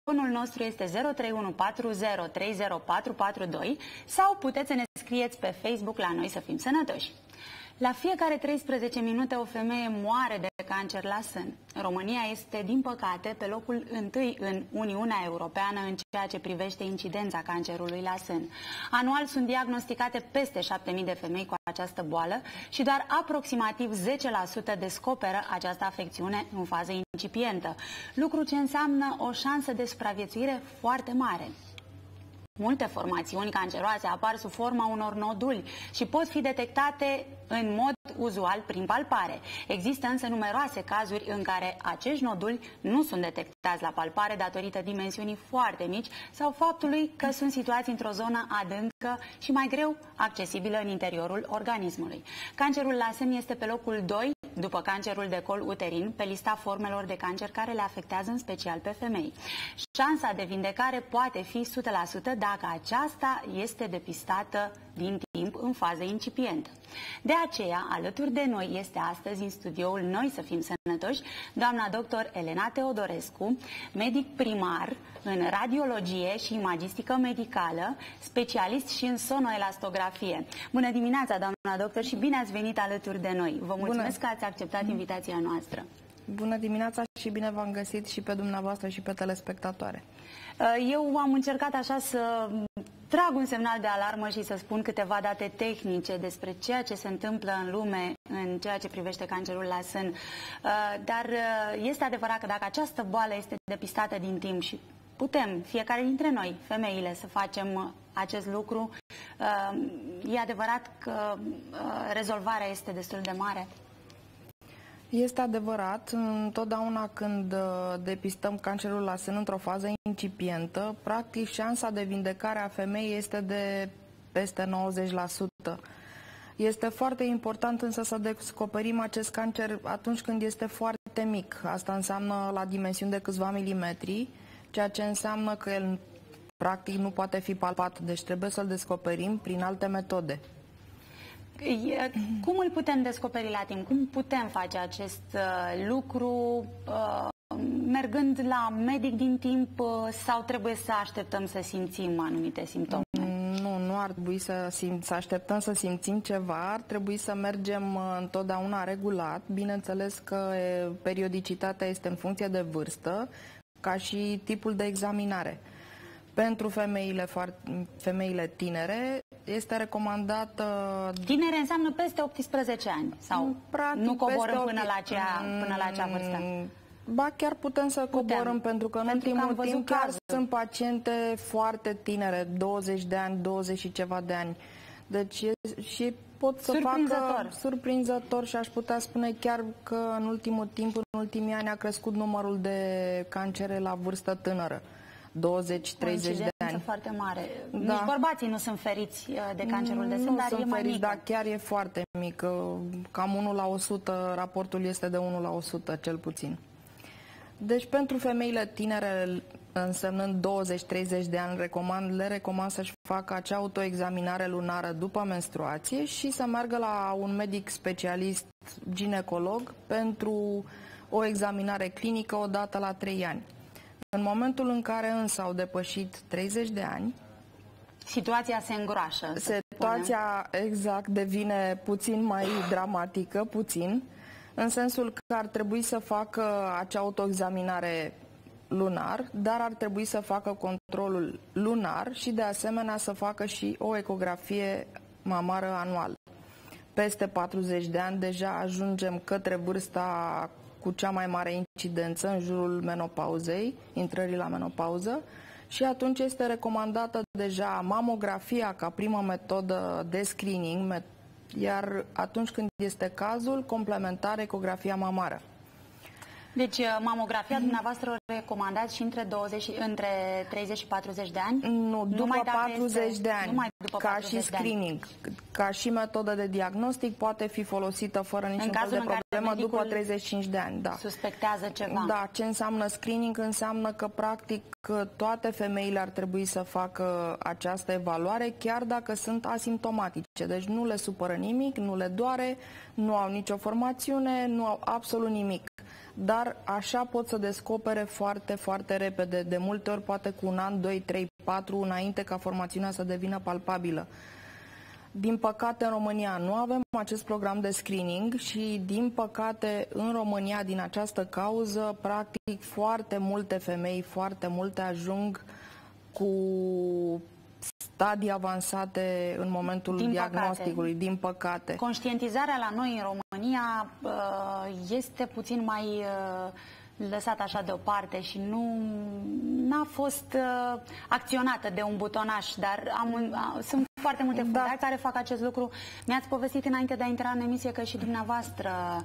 nostru este 03140304442 sau puteți să ne scrieți pe Facebook la Noi să fim sănătoși. La fiecare 13 minute o femeie moare de cancer la sân. România este, din păcate, pe locul întâi în Uniunea Europeană în ceea ce privește incidența cancerului la sân. Anual sunt diagnosticate peste 7.000 de femei cu această boală și doar aproximativ 10% descoperă această afecțiune în fază incipientă, lucru ce înseamnă o șansă de supraviețuire foarte mare. Multe formațiuni canceroase apar sub forma unor noduli și pot fi detectate în mod uzual prin palpare. Există însă numeroase cazuri în care acești noduli nu sunt detectați la palpare datorită dimensiunii foarte mici sau faptului că sunt situați într-o zonă adâncă și mai greu accesibilă în interiorul organismului. Cancerul la sân este pe locul 2 după cancerul de col uterin pe lista formelor de cancer care le afectează în special pe femei. Șansa de vindecare poate fi 100% dacă aceasta este depistată din timp în fază incipientă. De aceea, alături de noi este astăzi în studioul Noi să fim sănătoși doamna dr. Elena Teodorescu, medic primar în radiologie și imagistică medicală, specialist și în sonoelastografie. Bună dimineața, doamna doctor, și bine ați venit alături de noi. Vă mulțumesc că ați acceptat invitația noastră. Bună dimineața și bine v-am găsit și pe dumneavoastră și pe telespectatoare. Eu am încercat așa să trag un semnal de alarmă și să spun câteva date tehnice despre ceea ce se întâmplă în lume în ceea ce privește cancerul la sân. Dar este adevărat că dacă această boală este depistată din timp și putem, fiecare dintre noi, femeile, să facem acest lucru, e adevărat că rezolvarea este destul de mare? Este adevărat, întotdeauna când depistăm cancerul la sân într-o fază incipientă, practic șansa de vindecare a femeii este de peste 90%. Este foarte important însă să descoperim acest cancer atunci când este foarte mic. Asta înseamnă la dimensiuni de câțiva milimetri, ceea ce înseamnă că el practic nu poate fi palpat, deci trebuie să-l descoperim prin alte metode. Cum îl putem descoperi la timp? Cum putem face acest lucru mergând la medic din timp sau trebuie să așteptăm să simțim anumite simptome? Nu ar trebui să așteptăm să simțim ceva, ar trebui să mergem întotdeauna regulat. Bineînțeles că periodicitatea este în funcție de vârstă, ca și tipul de examinare. Pentru femeile tinere este recomandată... Tinere înseamnă peste 18 ani sau practic, nu coborâm până la acea vârstă? Ba chiar putem să coborâm, pentru că în ultimul timp chiar sunt paciente foarte tinere, 20 de ani, 20 și ceva de ani. Deci și pot să facă surprinzător și aș putea spune chiar că în ultimul timp, în ultimii ani, a crescut numărul de cancere la vârstă tânără. 20-30 de ani. Foarte mare. Da. Nici bărbații nu sunt feriți de cancerul de sân, dar e mai mic. Dar chiar e foarte mic. Cam 1 la 100, raportul este de 1 la 100, cel puțin. Deci pentru femeile tinere, însemnând 20-30 de ani, le recomand să-și facă acea autoexaminare lunară după menstruație și să meargă la un medic specialist ginecolog pentru o examinare clinică o dată la 3 ani. În momentul în care însă au depășit 30 de ani, situația se îngroașă. Situația exact devine puțin mai dramatică, în sensul că ar trebui să facă acea autoexaminare lunar, dar ar trebui să facă controlul lunar și de asemenea să facă și o ecografie mamară anual. Peste 40 de ani deja ajungem către vârsta cu cea mai mare incidență în jurul menopauzei, intrării la menopauză, și atunci este recomandată deja mamografia ca primă metodă de screening, iar atunci când este cazul, complementar ecografia mamară. Deci mamografia dumneavoastră o recomandați și între 30 și 40 de ani? Nu, după 40 de ani, ca și screening, ca și metodă de diagnostic, poate fi folosită fără niciun fel de problemă după 35 de ani. Da. Suspectează ceva. Da, ce înseamnă screening? Înseamnă că practic toate femeile ar trebui să facă această evaluare, chiar dacă sunt asimptomatice. Deci nu le supără nimic, nu le doare, nu au nicio formațiune, nu au absolut nimic. dar așa pot să descopere foarte, foarte repede, de multe ori poate cu 1 an, 2, 3, 4 înainte ca formațiunea să devină palpabilă. Din păcate, în România nu avem acest program de screening și, din păcate, în România, din această cauză, practic, foarte multe femei, foarte multe ajung cu stadii avansate în momentul diagnosticului, din păcate. Conștientizarea la noi în România este puțin mai lăsat așa deoparte și nu a fost acționată de un butonaș, dar sunt foarte multe fundații care fac acest lucru. Mi-ați povestit înainte de a intra în emisie că și dumneavoastră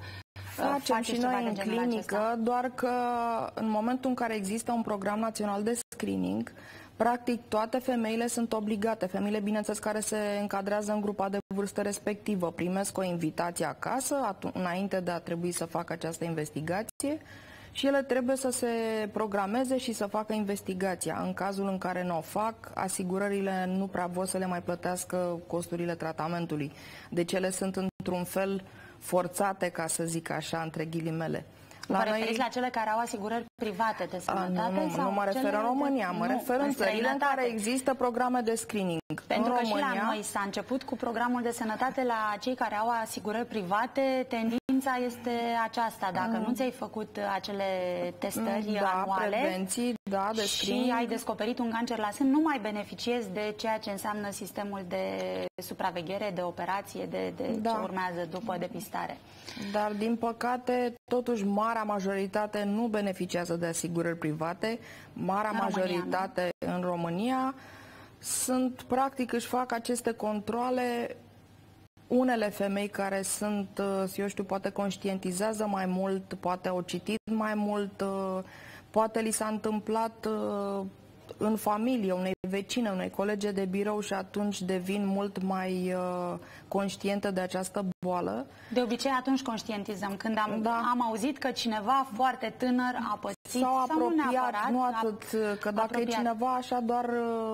facem și noi în clinică, doar că în momentul în care există un program național de screening, practic toate femeile sunt obligate, femeile bineînțeles care se încadrează în grupa de vârstă respectivă, primesc o invitație acasă înainte de a trebui să facă această investigație și ele trebuie să se programeze și să facă investigația. În cazul în care nu o fac, asigurările nu prea vor să le mai plătească costurile tratamentului. Deci ele sunt într-un fel forțate, ca să zic așa, între ghilimele. Vă referiți la cele care au asigurări private de sănătate? Nu mă refer în România, mă refer în țările în care există programe de screening. Pentru că și la noi s-a început cu programul de sănătate la cei care au asigurări private. Tendința este aceasta. Dacă nu ți-ai făcut acele testări anuale prevenții, de și ai descoperit un cancer la sân, nu mai beneficiezi de ceea ce înseamnă sistemul de supraveghere, de operație, de ce urmează după depistare. Dar, din păcate, totuși, marea majoritate nu beneficiază de asigurări private. Marea majoritate în România sunt, practic, își fac aceste controale. Unele femei care sunt, eu știu, poate conștientizează mai mult, poate au citit mai mult, poate li s-a întâmplat în familie, unei vecine, unei colege de birou și atunci devin mult mai conștientă de această boală. De obicei atunci conștientizăm. Când am auzit că cineva foarte tânăr a pățit sau apropiat, nu neapărat, atât, că dacă e cineva așa doar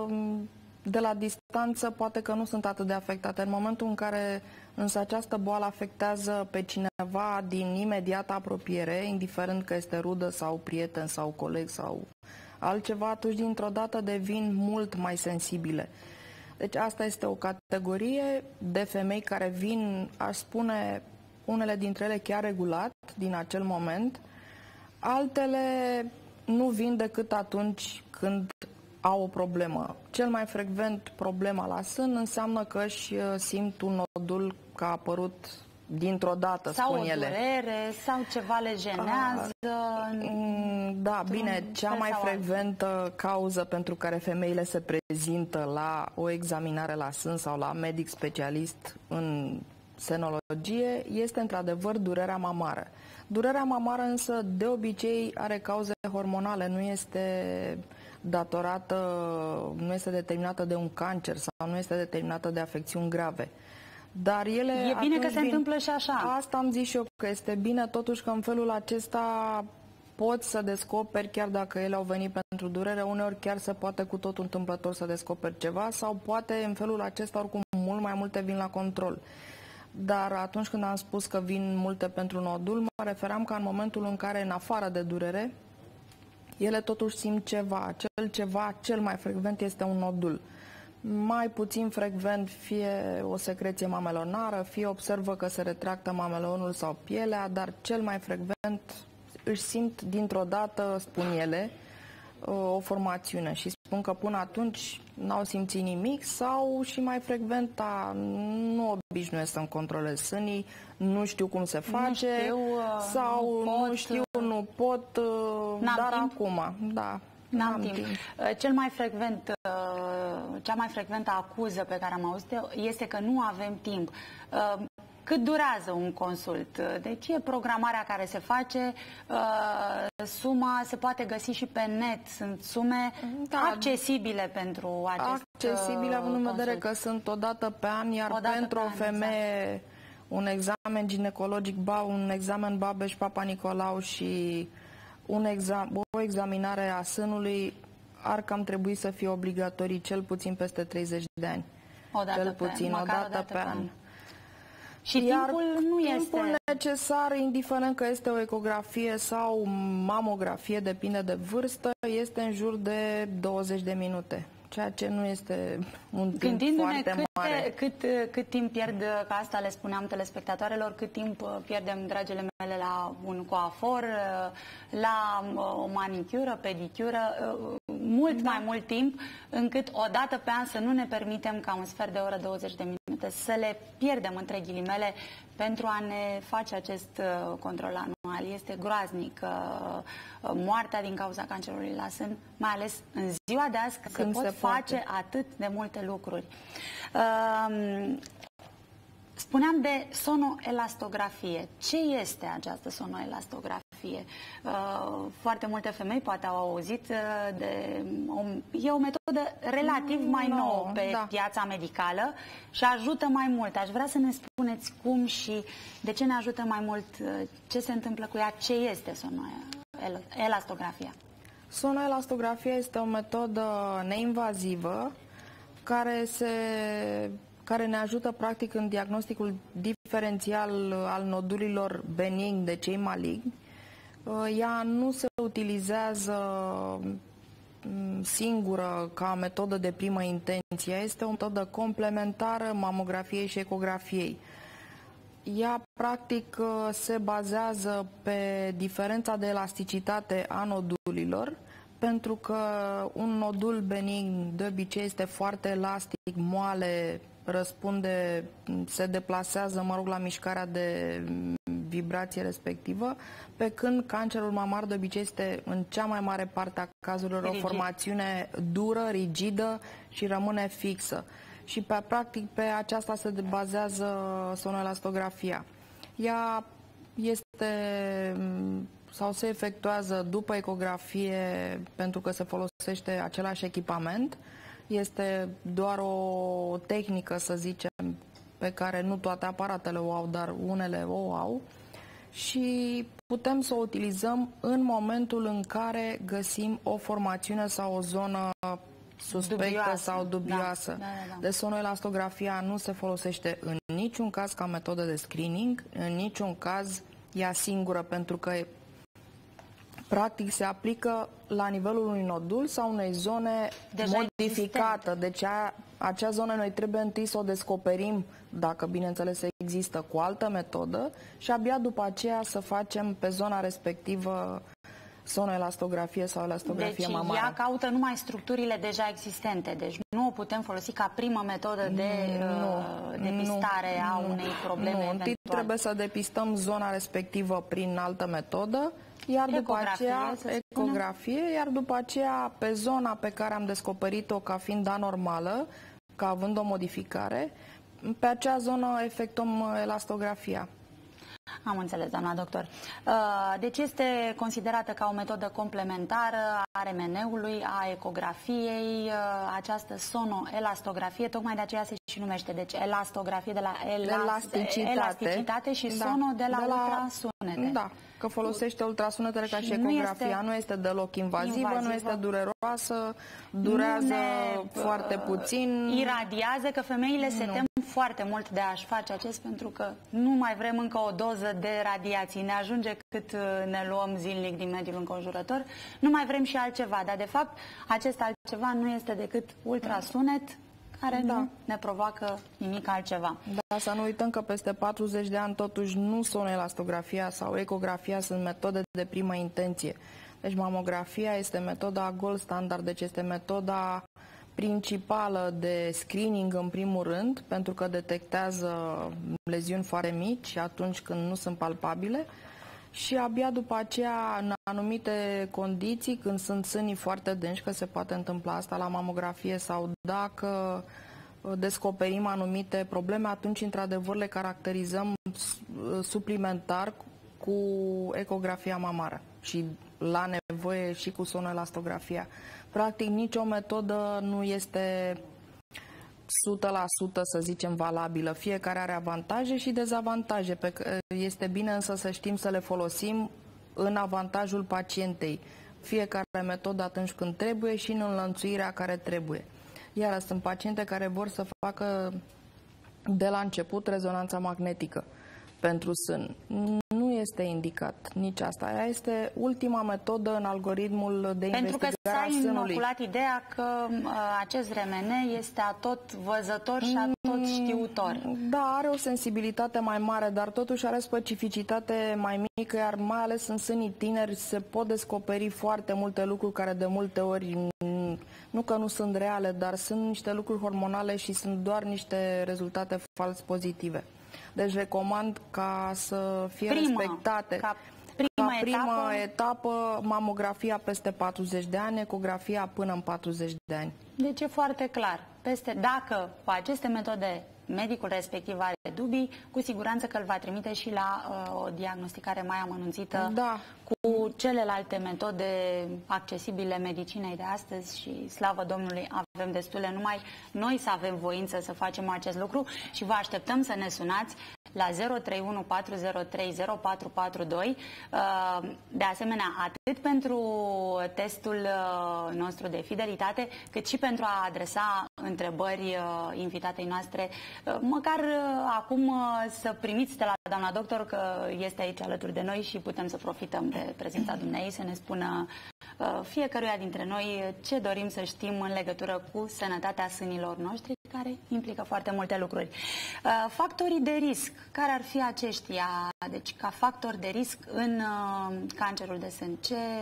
de la distanță, poate că nu sunt atât de afectate. În momentul în care însă această boală afectează pe cineva din imediată apropiere, indiferent că este rudă sau prieten sau coleg sau altceva, atunci dintr-o dată devin mult mai sensibile. Deci asta este o categorie de femei care vin, aș spune, unele dintre ele chiar regulat din acel moment, altele nu vin decât atunci când au o problemă. Cel mai frecvent problema la sân înseamnă că își simt un nodul că a apărut dintr-o dată, spun ele. Sau o durere, sau ceva le jenează. Da, bine, cea mai frecventă cauză pentru care femeile se prezintă la o examinare la sân sau la medic specialist în senologie este într-adevăr durerea mamară. Durerea mamară însă de obicei are cauze hormonale, nu este datorată, nu este determinată de un cancer sau nu este determinată de afecțiuni grave. Dar ele e bine că se întâmplă și așa. Asta am zis și eu, că este bine totuși că în felul acesta poți să descoperi, chiar dacă ele au venit pentru durere, uneori chiar se poate cu totul întâmplător să descoperi ceva sau poate în felul acesta oricum mult mai multe vin la control. Dar atunci când am spus că vin multe pentru nodul, mă referam că în momentul în care, în afară de durere, ele totuși simt ceva. Acel ceva cel mai frecvent este un nodul. Mai puțin frecvent fie o secreție mamelonară, fie observă că se retractă mamelonul sau pielea, dar cel mai frecvent își simt dintr-o dată, spun ele, o formațiune și spun că până atunci n-au simțit nimic sau și mai frecvent nu obișnuiesc să-mi controlez sânii, nu știu cum se face sau nu pot, dar acum, N-am timp. Cea mai frecventă acuză pe care am auzit-o este că nu avem timp. Cât durează un consult? Deci e programarea care se face, suma se poate găsi și pe net. Sunt sume accesibile pentru acest accesibile, având în vedere că sunt o dată pe an, iar pentru o femeie un examen ginecologic, un examen Babeș, Papa Nicolau și o examinare a sânului ar cam trebui să fie obligatorii cel puțin peste 30 de ani. O dată pe an. Și timpul nu timpul este necesar, indiferent că este o ecografie sau mamografie, depinde de vârstă, este în jur de 20 de minute. Ceea ce nu este un timp foarte mare. Cât timp pierd, că asta le spuneam telespectatoarelor, cât timp pierdem, dragile mele, la un coafor, la o manicură, pedicură, mult mai mult timp, încât o dată pe an să nu ne permitem ca un sfert de oră, 20 de minute, să le pierdem între ghilimele pentru a ne face acest control anual. Este groaznic moartea din cauza cancerului la sân, mai ales în ziua de azi, că se pot face atât de multe lucruri. Spuneam de sonoelastografie. Ce este această sonoelastografie? Foarte multe femei poate au auzit de... E o metodă relativ mai nouă pe piața medicală și ajută mai mult. Aș vrea să ne spuneți cum și de ce ne ajută mai mult, ce se întâmplă cu ea, ce este sonoelastografia? Sonoelastografia este o metodă neinvazivă care ne ajută practic în diagnosticul diferențial al nodulilor benigni de cei maligni. Ea nu se utilizează singură ca metodă de primă intenție, este o metodă complementară mamografiei și ecografiei. Ea practic se bazează pe diferența de elasticitate a nodulilor, pentru că un nodul benign de obicei este foarte elastic, moale, răspunde, se deplasează, la mișcarea de vibrație respectivă, pe când cancerul mamar de obicei este în cea mai mare parte a cazurilor o formațiune dură, rigidă și rămâne fixă. Și practic pe aceasta se bazează sonoelastografia. Ea sau se efectuează după ecografie pentru că se folosește același echipament. Este doar o tehnică, să zicem, pe care nu toate aparatele o au, dar unele o au. Și putem să o utilizăm în momentul în care găsim o formațiune sau o zonă suspectă sau dubioasă. De sonoelastografia nu se folosește în niciun caz ca metodă de screening, în niciun caz ea singură, pentru că practic se aplică la nivelul unui nodul sau unei zone modificată. Deci acea zonă noi trebuie întâi să o descoperim, dacă bineînțeles există, cu altă metodă și abia după aceea să facem pe zona respectivă sonoelastografie sau elastografie mamară. Deci ea caută numai structurile deja existente, deci nu o putem folosi ca primă metodă de depistare a unei probleme eventuale. Întâi trebuie să depistăm zona respectivă prin altă metodă, iar după aceea ecografie, iar după aceea pe zona pe care am descoperit-o ca fiind anormală, ca având o modificare, pe acea zonă efectuăm elastografia. Am înțeles, doamna doctor. Deci este considerată ca o metodă complementară a RMN-ului, a ecografiei, această sonoelastografie, tocmai de aceea se și numește. Deci elastografie de la elasticitate și sono de la ultrasunete. Da, că folosește ultrasunetele ca și ecografia. Nu este deloc invazivă, nu este dureroasă, durează foarte puțin. Iradiază, că femeile se tem foarte mult de a-și face acest, pentru că nu mai vrem încă o doză de radiații. Ne ajunge cât ne luăm zilnic din mediul înconjurător. Nu mai vrem și altceva, dar de fapt acest altceva nu este decât ultrasunet care nu ne provoacă nimic altceva. Da, să nu uităm că peste 40 de ani totuși nu sonoelastografia sau ecografia sunt metode de primă intenție. Deci mamografia este metoda gold standard, deci este metoda principală de screening în primul rând, pentru că detectează leziuni foarte mici atunci când nu sunt palpabile și abia după aceea, în anumite condiții, când sunt sânii foarte denși, că se poate întâmpla asta la mamografie, sau dacă descoperim anumite probleme, atunci într-adevăr le caracterizăm suplimentar cu ecografia mamară și la nevoie și cu sonoelastografia. Practic nicio metodă nu este 100%, să zicem, valabilă. Fiecare are avantaje și dezavantaje. Este bine însă să știm să le folosim în avantajul pacientei. Fiecare metodă atunci când trebuie și în înlănțuirea care trebuie. Iar sunt paciente care vor să facă de la început rezonanța magnetică pentru sân. Nu este indicat nici asta. Aia este ultima metodă în algoritmul de investigare a sânului. Pentru că s-a inoculat ideea că acest RMN este atot văzător și atot știutor. Da, are o sensibilitate mai mare, dar totuși are specificitate mai mică, iar mai ales în sânii tineri se pot descoperi foarte multe lucruri care de multe ori nu că nu sunt reale, dar sunt niște lucruri hormonale și sunt doar niște rezultate fals pozitive. Deci recomand ca să fie respectate ca prima etapă mamografia peste 40 de ani, ecografia până în 40 de ani. Deci e foarte clar. Dacă cu aceste metode medicul respectiv are dubii, cu siguranță că îl va trimite și la o diagnosticare mai amănunțită cu celelalte metode accesibile medicinei de astăzi și slavă Domnului avem destule, numai noi să avem voință să facem acest lucru și vă așteptăm să ne sunați la 031 403 0442. De asemenea, atât pentru testul nostru de fidelitate, cât și pentru a adresa întrebări invitatei noastre, măcar acum să primiți de la doamna doctor că este aici alături de noi și putem să profităm de prezența dumneei, să ne spună fiecăruia dintre noi ce dorim să știm în legătură cu sănătatea sânilor noștri, care implică foarte multe lucruri. Factorii de risc, care ar fi aceștia? Deci, ca factor de risc în cancerul de sân,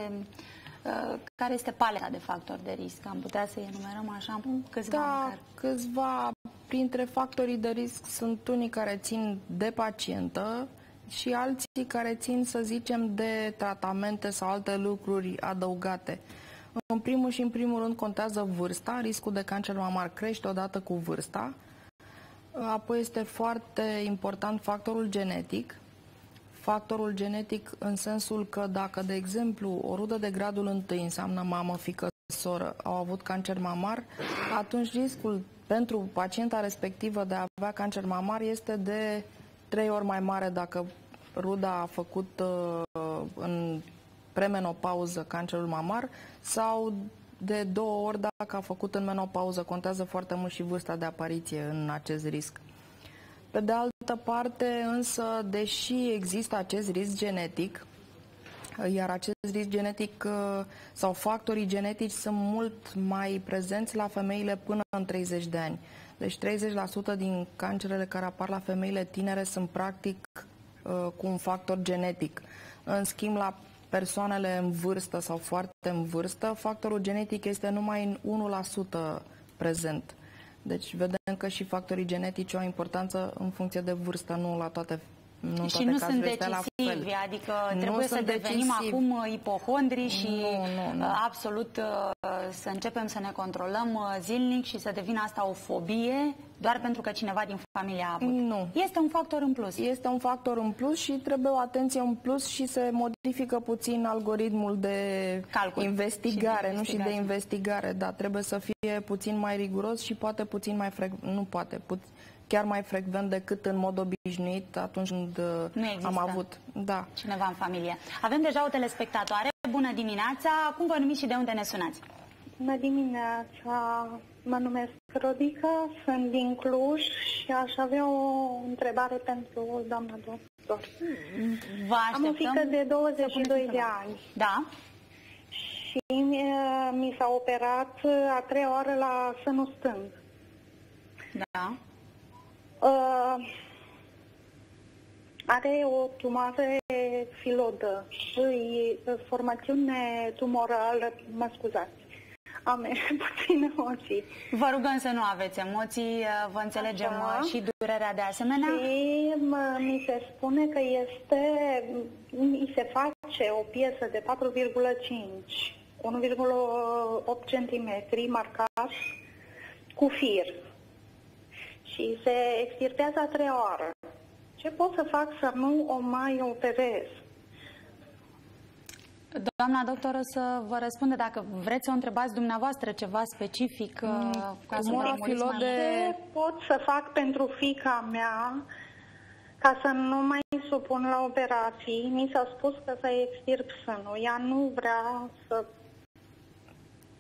care este paleta de factori de risc? Am putea să-i enumerăm așa câțiva? Da, câțiva. Printre factorii de risc sunt unii care țin de pacientă și alții care țin, să zicem, de tratamente sau alte lucruri adăugate. În primul și în primul rând contează vârsta. Riscul de cancer mamar crește odată cu vârsta. Apoi este foarte important factorul genetic. Factorul genetic în sensul că dacă, de exemplu, o rudă de gradul 1 înseamnă mamă, fiică, soră, au avut cancer mamar, atunci riscul pentru pacienta respectivă de a avea cancer mamar este de 3 ori mai mare dacă ruda a făcut în premenopauză cancerul mamar sau de 2 ori dacă a făcut în menopauză. Contează foarte mult și vârsta de apariție în acest risc. Pe de altă parte, însă, deși există acest risc genetic, iar acest risc genetic sau factorii genetici sunt mult mai prezenți la femeile până în 30 de ani. Deci 30% din cancerele care apar la femeile tinere sunt practic cu un factor genetic. În schimb, la persoanele în vârstă sau foarte în vârstă, factorul genetic este numai în 1% prezent. Deci vedem că și factorii genetici au importanță în funcție de vârstă, nu la toate. Și nu sunt decisivi, adică trebuie să devenim acum ipohondri și absolut să începem să ne controlăm zilnic și să devină asta o fobie doar pentru că cineva din familie a avut. Nu. Este un factor în plus. Este un factor în plus și trebuie o atenție în plus și se modifică puțin algoritmul de investigare, nu și de investigare, dar trebuie să fie puțin mai riguros și poate puțin mai chiar mai frecvent decât în mod obișnuit atunci când am avut cineva în familie. Avem deja o telespectatoare. Bună dimineața! Cum vă numiți și de unde ne sunați? Bună dimineața! Mă numesc Rodica, sunt din Cluj și aș avea o întrebare pentru doamna doctor. Am o fiică de 22 de ani. Da. Și mi s-a operat a 3-a oară la sânul stâng. Da. Are o tumoare filodă și formațiune tumorală, mă scuzați, am puține emoții. Vă rugăm să nu aveți emoții, vă înțelegem și durerea de asemenea. Și mi se spune că mi se face o piesă de 4,5, 1,8 cm marcat cu fir. Și se extirpează a 3-a oară. Ce pot să fac să nu o mai operez? Doamna doctor, o să vă răspunde dacă vreți să o întrebați dumneavoastră ceva specific. Ce pot să fac pentru fiica mea ca să nu mai supun la operații? Mi s-a spus că să extirp sânul. Ea nu vrea să...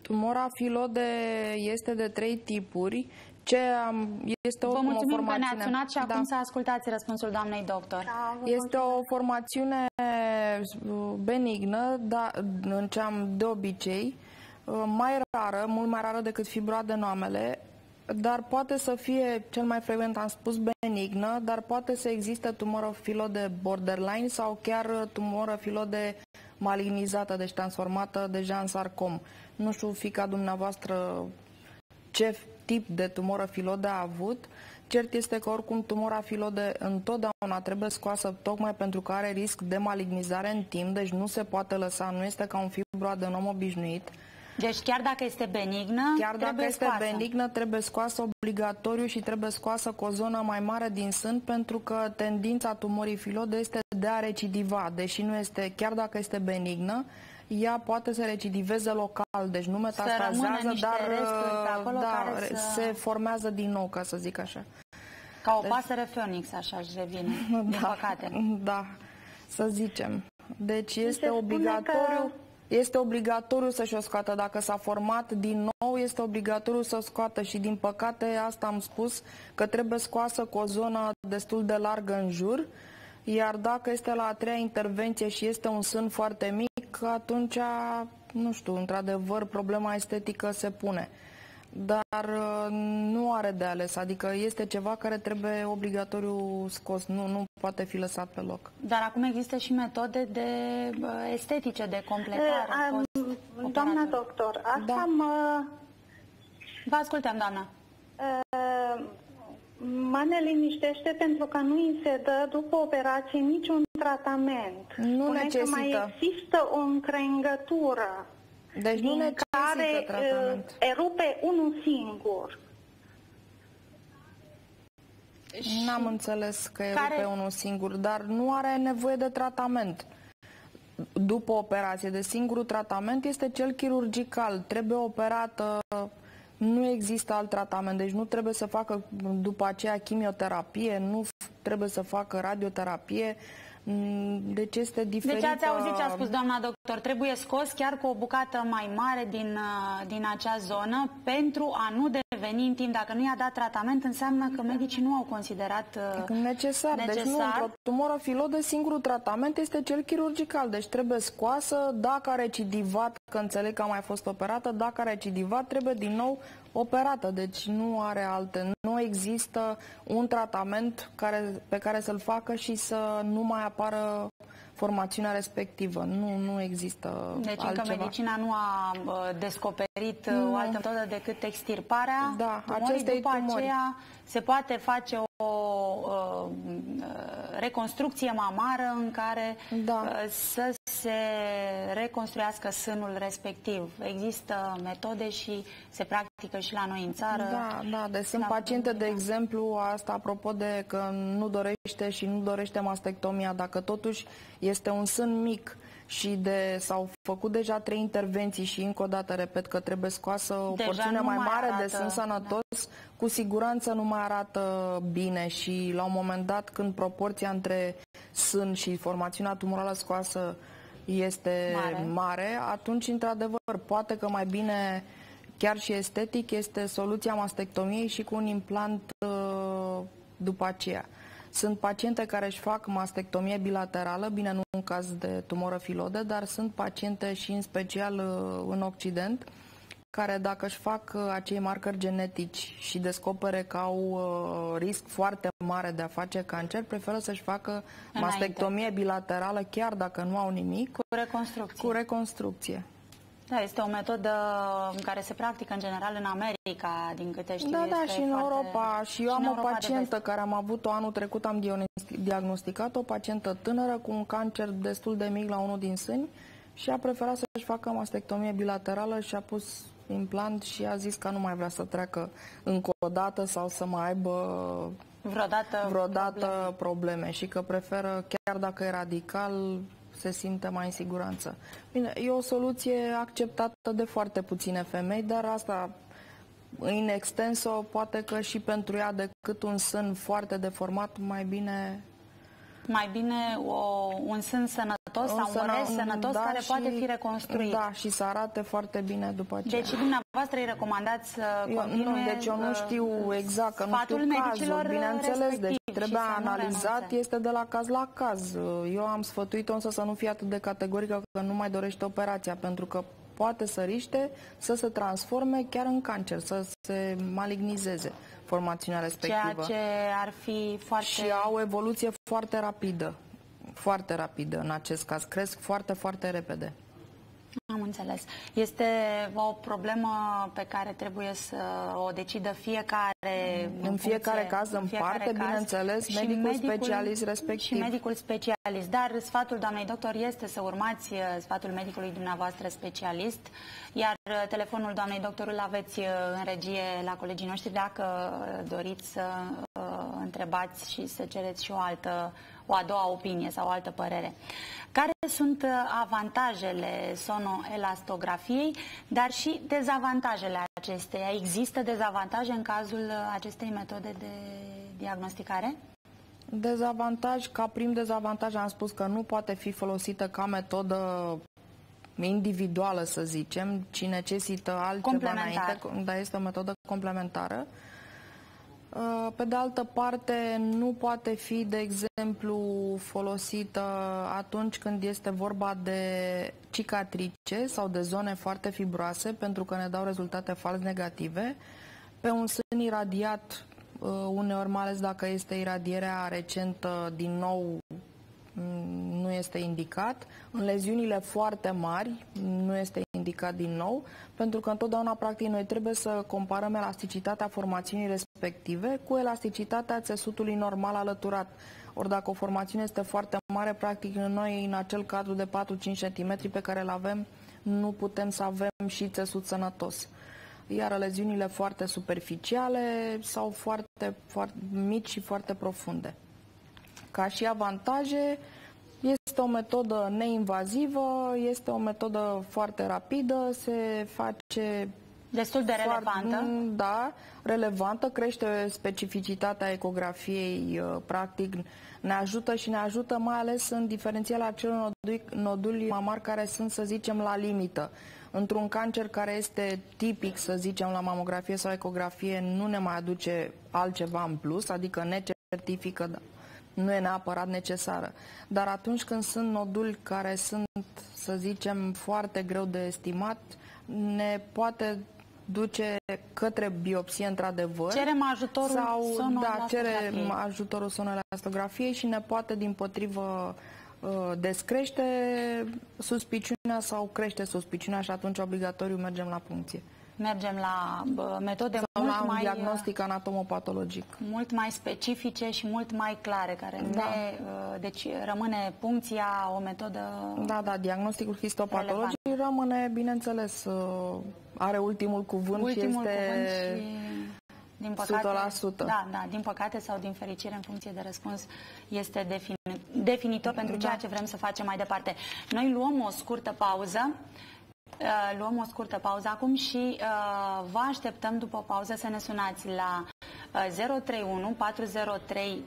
Tumora filode este de 3 tipuri. Vă mulțumim că ne-ați sunat și acum să ascultați răspunsul doamnei doctor. Este o formațiune benignă, în ce am de obicei, mai rară, mult mai rară decât fibroadenomele, dar poate să fie, cel mai frecvent am spus, benignă, dar poate să existe tumoră filode borderline sau chiar tumoră filode malignizată, deci transformată deja în sarcom. Nu știu, fiica dumneavoastră, ce tip de tumoră filode a avut. Cert este că oricum tumora filode întotdeauna trebuie scoasă tocmai pentru că are risc de malignizare în timp, deci nu se poate lăsa, nu este ca un fibroadenom obișnuit. Deci chiar dacă este benignă, trebuie scoasă obligatoriu și trebuie scoasă cu o zonă mai mare din sân, pentru că tendința tumorii filode este de a recidiva, deși nu este, chiar dacă este benignă, ea poate să recidiveze local, deci nu metastazează, dar se formează din nou, ca să zic așa. Ca o pasăre Phoenix, așa își revine, din păcate. Da, să zicem. Deci este obligatoriu să-și o scoată. Dacă s-a format din nou, este obligatoriu să o scoată și, din păcate, asta am spus, că trebuie scoasă cu o zonă destul de largă în jur, iar dacă este la a 3-a intervenție și este un sân foarte mic, atunci, nu știu, într-adevăr, problema estetică se pune. Dar nu are de ales, adică este ceva care trebuie obligatoriu scos, nu poate fi lăsat pe loc. Dar acum există și metode estetice de completare. Doamna doctor, asta Vă ascultăm, doamna. Mă neliniștește pentru că nu îi se dă după operație niciun tratament. Nu necesită. Că mai există o încrengătură. Deci nu necesită tratament. Erupe unul singur. N-am înțeles că erupe unul singur, dar nu are nevoie de tratament. După operație, de singurul tratament este cel chirurgical. Trebuie operată, nu există alt tratament, deci nu trebuie să facă după aceea chimioterapie, nu trebuie să facă radioterapie. Deci este diferit. Deci ați auzit ce a spus doamna doctor, trebuie scos chiar cu o bucată mai mare din acea zonă pentru a nu deveni în timp. Dacă nu i-a dat tratament, înseamnă că medicii nu au considerat necesar. Deci nu, într-o tumoră filodă, singurul tratament este cel chirurgical. Deci trebuie scoasă, dacă a recidivat, că înțeleg că a mai fost operată, dacă a recidivat, trebuie din nou operată. Deci nu are alte. Nu există un tratament pe care să-l facă și să nu mai apară formațiunea respectivă. Nu există deci altceva. încă medicina nu a descoperit o altă metodă decât extirparea tumorii. După aceea se poate face o reconstrucție mamară în care să se reconstruiască sânul respectiv. Există metode și se practică și la noi în țară. Deci sunt paciente, de exemplu, asta apropo de că nu dorește și nu dorește mastectomia, dacă totuși este un sân mic și s-au făcut deja 3 intervenții și încă o dată repet că trebuie scoasă o porțiune mai mare de sân sănătos, cu siguranță nu mai arată bine și la un moment dat, când proporția între sân și formațiunea tumorală scoasă este mare, atunci într-adevăr poate că mai bine, chiar și estetic, este soluția mastectomiei și cu un implant după aceea. Sunt paciente care își fac mastectomie bilaterală, bine, nu în caz de tumoră filodă, dar sunt paciente și în special în Occident, care dacă își fac acei marcări genetici și descopere că au risc foarte mare de a face cancer, preferă să-și facă mastectomie bilaterală, chiar dacă nu au nimic. Cu reconstrucție. Da, este o metodă care se practică în general în America, din câte știu. Și în Europa. Și eu am o pacientă care am avut-o anul trecut, am diagnosticat o pacientă tânără cu un cancer destul de mic la unul din sâni și a preferat să-și facă mastectomie bilaterală și a pus implant și a zis că nu mai vrea să treacă încă o dată sau să mai aibă vreodată probleme și că preferă, chiar dacă e radical, se simte mai în siguranță. Bine, e o soluție acceptată de foarte puține femei, dar asta, în extenso, poate că și pentru ea, decât un sân foarte deformat, mai bine Mai bine un sân sănătos sau un rest sănătos care poate fi reconstruit. Da, și să arate foarte bine după aceea. Deci dumneavoastră îi recomandați să continue... Deci eu nu știu exact, că nu știu cazul. Bineînțeles, deci trebuie analizat, este de la caz la caz. Eu am sfătuit-o însă să nu fie atât de categorică că nu mai dorește operația, pentru că poate să riște să se transforme chiar în cancer, să se malignizeze formațiunea respectivă. Ceea ce ar fi foarte... Și au o evoluție foarte rapidă în acest caz. Cresc foarte, foarte repede. Am înțeles. Este o problemă pe care trebuie să o decidă fiecare... În fiecare caz, în parte, bineînțeles, medicul specialist respectiv. Și medicul specialist. Dar sfatul doamnei doctor este să urmați sfatul medicului dumneavoastră specialist, iar telefonul doamnei doctor îl aveți în regie la colegii noștri dacă doriți să întrebați și să cereți și o a doua opinie sau o altă părere. Care sunt avantajele sonoelastografiei, dar și dezavantajele acesteia? Există dezavantaje în cazul acestei metode de diagnosticare? Dezavantaj, ca prim dezavantaj am spus că nu poate fi folosită ca metodă individuală, să zicem, ci necesită altceva înainte, dar este o metodă complementară. Pe de altă parte, nu poate fi, de exemplu, folosită atunci când este vorba de cicatrice sau de zone foarte fibroase, pentru că ne dau rezultate fals negative. Pe un sân iradiat, uneori, mai ales dacă este iradierea recentă, din nou, nu este indicat. În leziunile foarte mari nu este indicat din nou, pentru că întotdeauna, practic, noi trebuie să comparăm elasticitatea formațiunii respective cu elasticitatea țesutului normal alăturat. Ori dacă o formațiune este foarte mare, practic, noi în acel cadru de 4-5 cm pe care îl avem, nu putem să avem și țesut sănătos. Iar leziunile foarte superficiale sau foarte mici și foarte profunde. Ca și avantaje, este o metodă neinvazivă, este o metodă foarte rapidă, se face... Destul de relevantă. Da, relevantă, crește specificitatea ecografiei, practic ne ajută mai ales în diferențiala acelor noduli mamari care sunt, să zicem, la limită. Într-un cancer care este tipic, să zicem, la mamografie sau ecografie, nu ne mai aduce altceva în plus, adică ne certifică, nu e neapărat necesară. Dar atunci când sunt noduli care sunt, să zicem, foarte greu de estimat, ne poate duce către biopsie, într-adevăr. Cerem ajutorul sonoelastografiei. Cerem ajutorul sonoelastografiei și ne poate, dimpotrivă, descrește suspiciunea sau crește suspiciunea și atunci obligatoriu mergem la puncție. Mergem la metode sau mult mai diagnostic anatomopatologic. Mult mai specifice și mult mai clare, care deci rămâne puncția o metodă. Da, diagnosticul histopatologic rămâne, bineînțeles, are ultimul cuvânt și este din păcate, 100%. Da, din păcate sau din fericire, în funcție de răspuns, este definitor pentru ceea ce vrem să facem mai departe. Noi luăm o scurtă pauză. Luăm o scurtă pauză acum și vă așteptăm după pauză să ne sunați la 031 403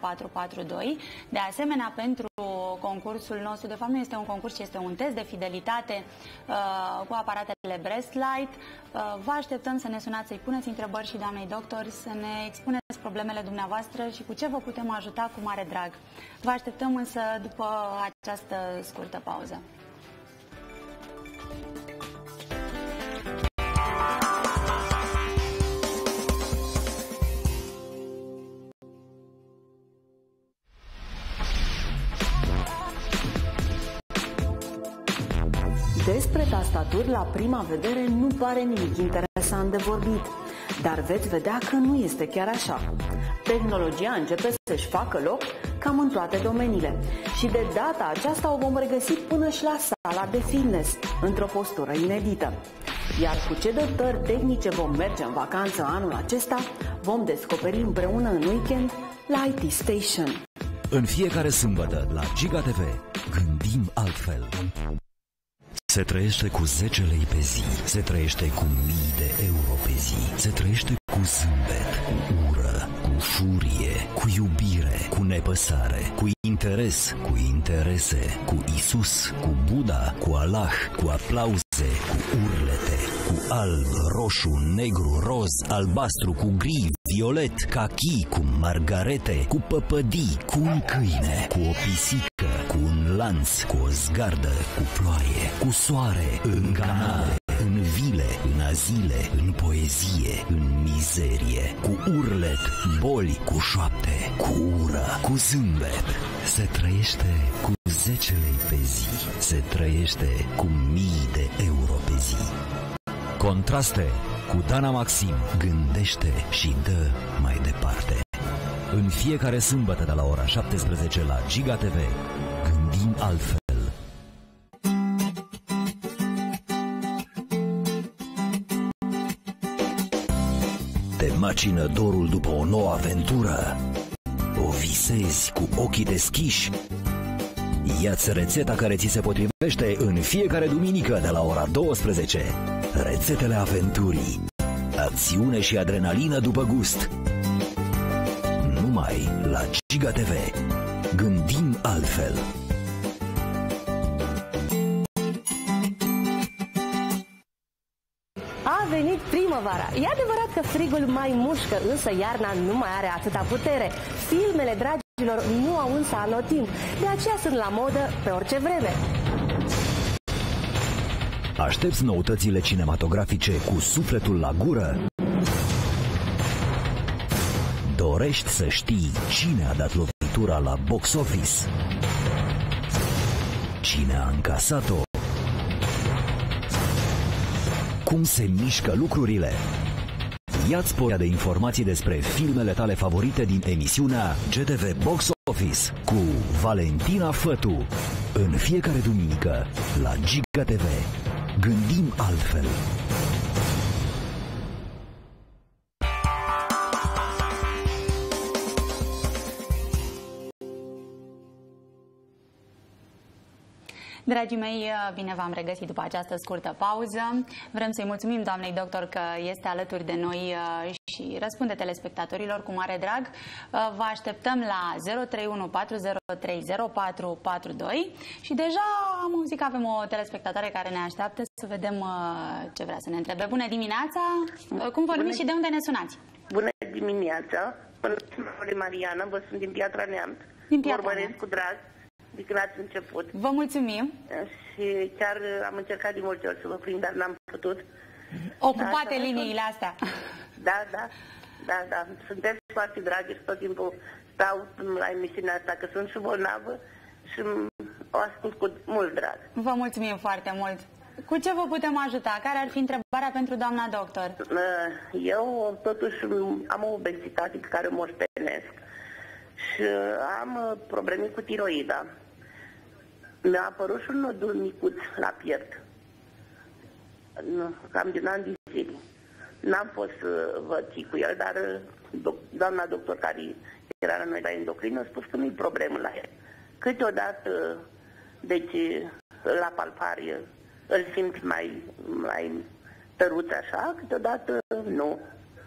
0442. De asemenea, pentru concursul nostru, de fapt nu este un concurs, ci este un test de fidelitate cu aparatele Breastlight. Vă așteptăm să ne sunați, să-i puneți întrebări și doamnei doctor, să ne expuneți problemele dumneavoastră și cu ce vă putem ajuta cu mare drag. Vă așteptăm însă după această scurtă pauză. Despre tastaturi, la prima vedere, nu pare nimic interesant de vorbit, dar veți vedea că nu este chiar așa. Tehnologia începe să-și facă loc cam în toate domeniile și de data aceasta o vom regăsi până și la sala de fitness, într-o postură inedită. Iar cu ce dotări tehnice vom merge în vacanță anul acesta, vom descoperi împreună în weekend la IT Station. În fiecare sâmbătă la Giga TV gândim altfel. Se trăiește cu 10 lei pe zi, se trăiește cu mii de euro pe zi, se trăiește cu zâmbet, cu ură, cu furie, cu iubire, cu nepăsare, cu interes, cu interese, cu Isus, cu Buddha, cu Allah, cu aplauze, cu urlete, cu alb, roșu, negru, roz, albastru, cu gri, violet, cachi, cu margarete, cu păpădii, cu un câine, cu o pisică, cu un lanț, cu o zgardă, cu ploaie, cu soare, în canale, în vile, în azile, în poezie, în mizerie, cu urlet, boli, cu șoapte, cu ură, cu zâmbet. Se trăiește cu 10 lei pe zi, se trăiește cu mii de euro pe zi. Contraste cu Dana Maxim gândește și dă mai departe. În fiecare sâmbătă de la ora 17 la Giga TV, gândim altfel. Te macină dorul după o nouă aventură? O visezi cu ochii deschiși? Ia-ți rețeta care ți se potrivește în fiecare duminică de la ora 12. Rețetele aventurii. Acțiune și adrenalină după gust. Numai la Giga TV. Gândim altfel. A venit primăvara. E adevărat că frigul mai mușcă, însă iarna nu mai are atâta putere. Filmele dragilor nu au însă anotimp, de aceea sunt la modă pe orice vreme. Aștepți noutățile cinematografice cu sufletul la gură? Dorești să știi cine a dat lovitura la box office? Cine a încasat-o? Cum se mișcă lucrurile? Ia-ți poia de informații despre filmele tale favorite din emisiunea GTV Box Office cu Valentina Fătu. În fiecare duminică la Giga TV. Gândim altfel. Dragii mei, bine v-am regăsit după această scurtă pauză. Vrem să-i mulțumim doamnei doctor că este alături de noi și răspunde telespectatorilor cu mare drag. Vă așteptăm la 031 403 0442 și deja am auzit că avem o telespectatoare care ne așteaptă să vedem ce vrea să ne întrebe. Bună dimineața! Cum vă numiți și de unde ne sunați? Bună dimineața! Bună Mariana, vă sunt din Piatra Neamț. Din Piatra Neamț. Cu drag. De când ați început. Vă mulțumim. Și chiar am încercat de multe ori să vă prind, dar n-am putut. Ocupate liniile astea. Da. Sunteți foarte dragi și tot timpul stau la emisiunea asta, că sunt și bolnavă și o ascult cu mult drag. Vă mulțumim foarte mult. Cu ce vă putem ajuta? Care ar fi întrebarea pentru doamna doctor? Eu totuși am o obezitate pe care o moștenesc și am probleme cu tiroida. Mi-a apărut și un nodul micuț la piept. Cam din an de zile. N-am fost să văd cu el, dar doamna doctor care era la noi la endocrină a spus că nu-i problemă la el. Câteodată, deci, la palpare îl simt mai tăruț așa, câteodată nu.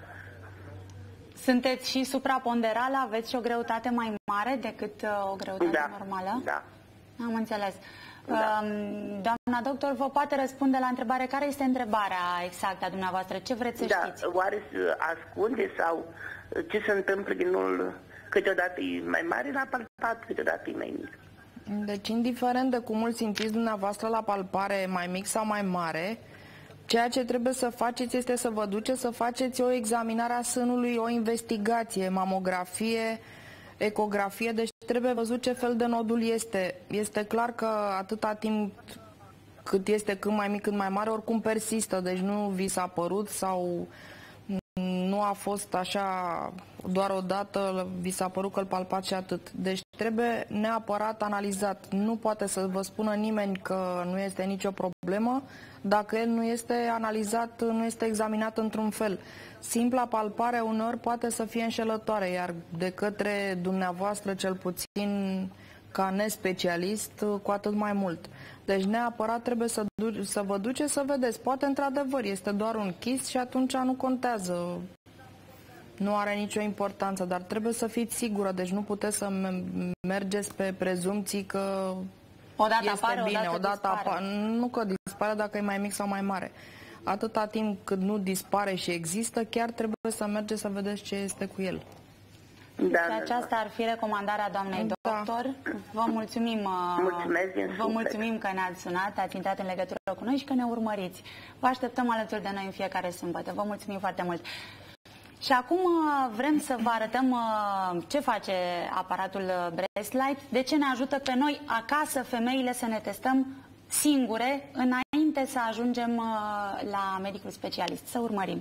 Sunteți și supraponderală? Aveți și o greutate mai mare decât o greutate normală? Da. Am înțeles. Da. Doamna doctor vă poate răspunde la întrebare. Care este întrebarea exactă a dumneavoastră? Ce vreți să știți? Oare se ascunde sau ce se întâmplă din nou? Câteodată e mai mare la palpat, câteodată e mai mic. Deci, indiferent de cum îl simțiți dumneavoastră la palpare, mai mic sau mai mare, ceea ce trebuie să faceți este să vă duceți să faceți o examinare a sânului, o investigație, mamografie, ecografie, deci trebuie văzut ce fel de nodul este. Este clar că atâta timp cât este cât mai mic, cât mai mare, oricum persistă, deci nu vi s-a părut sau nu a fost așa doar o dată, vi s-a părut că îl palpați și atât. Deci trebuie neapărat analizat. Nu poate să vă spună nimeni că nu este nicio problemă dacă el nu este analizat, nu este examinat într-un fel. Simpla palpare uneori poate să fie înșelătoare, iar de către dumneavoastră, cel puțin ca nespecialist, cu atât mai mult. Deci neapărat trebuie să vă duceți să vedeți. Poate într-adevăr este doar un chist și atunci nu contează. Nu are nicio importanță, dar trebuie să fiți sigură, deci nu puteți să mergeți pe prezumții că odată este apare, bine, odată dispare. Nu că dispare dacă e mai mic sau mai mare. Atâta timp cât nu dispare și există, chiar trebuie să mergeți să vedeți ce este cu el. Da, și aceasta ar fi recomandarea doamnei doctor. Vă mulțumim, vă mulțumim că ne-ați sunat, ați intrat în legătură cu noi și că ne urmăriți. Vă așteptăm alături de noi în fiecare sâmbătă. Vă mulțumim foarte mult. Și acum vrem să vă arătăm ce face aparatul Breastlight, de ce ne ajută pe noi acasă, femeile, să ne testăm singure înainte să ajungem la medicul specialist. Să urmărim.